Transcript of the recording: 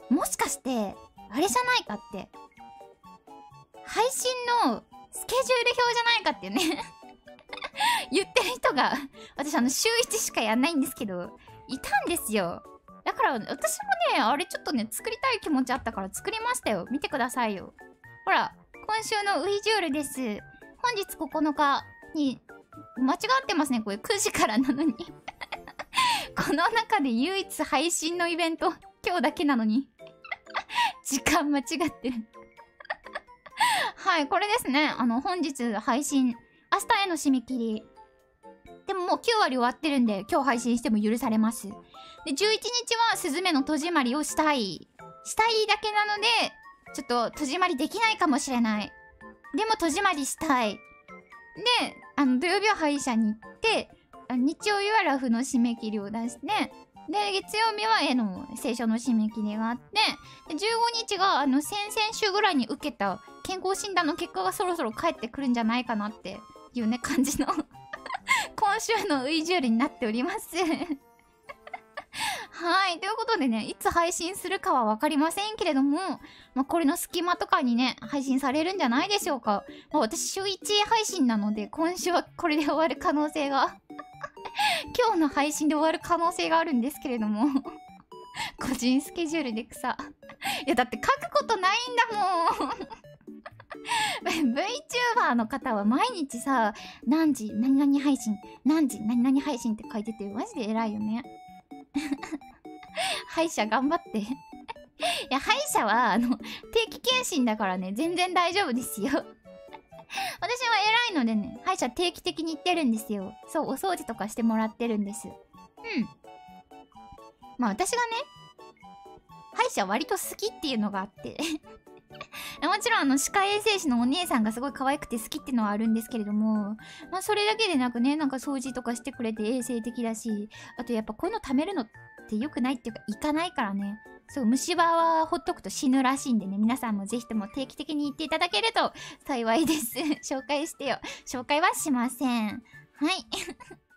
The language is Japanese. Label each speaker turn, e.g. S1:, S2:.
S1: もしかして、あれじゃないかって。配信のスケジュール表じゃないかっていうね言ってる人が、私週1しかやんないんですけど、いたんですよ。だから私もね、あれちょっとね、作りたい気持ちあったから作りましたよ。見てくださいよ。ほら、今週のウイジュールです。本日9日に、間違ってますね、これ9時からなのにこの中で唯一配信のイベント、今日だけなのに時間間違ってるはい、これですね。本日配信、明日への締め切り。でももう9割終わってるんで、今日配信しても許されます。で、11日はスズメの戸締まりをしたいだけなので、ちょっと戸締まりできないかもしれない。でも戸締まりしたい。で、土曜日は歯医者に行って、日曜日はラフの締め切りを出して、で、月曜日は絵の聖書の締め切りがあって、で、15日が先々週ぐらいに受けた健康診断の結果がそろそろ返ってくるんじゃないかなっていうね、感じの今週のウイジュールになっておりますはい。ということでね、いつ配信するかはわかりませんけれども、まあ、これの隙間とかにね、配信されるんじゃないでしょうか。まあ、私、週1配信なので、今週はこれで終わる可能性が今日の配信で終わる可能性があるんですけれども個人スケジュールで草いや、だって書くことないんだもんVTuber の方は毎日さ、何時何々配信、何時何々配信って書いてて、マジで偉いよね歯医者頑張っていや、歯医者は定期検診だからね、全然大丈夫ですよ私は偉いのでね、歯医者定期的に行ってるんですよ。そう、お掃除とかしてもらってるんです。うん。まあ私がね、歯医者割と好きっていうのがあってもちろん歯科衛生士のお姉さんがすごい可愛くて好きっていうのはあるんですけれども、まあそれだけでなくね、なんか掃除とかしてくれて衛生的だし、あとやっぱこういうの貯めるのって良くないっていうか、いかないからね。そう、虫歯はほっとくと死ぬらしいんでね、皆さんもぜひとも定期的に言っていただけると幸いです。紹介してよ。紹介はしません。はい。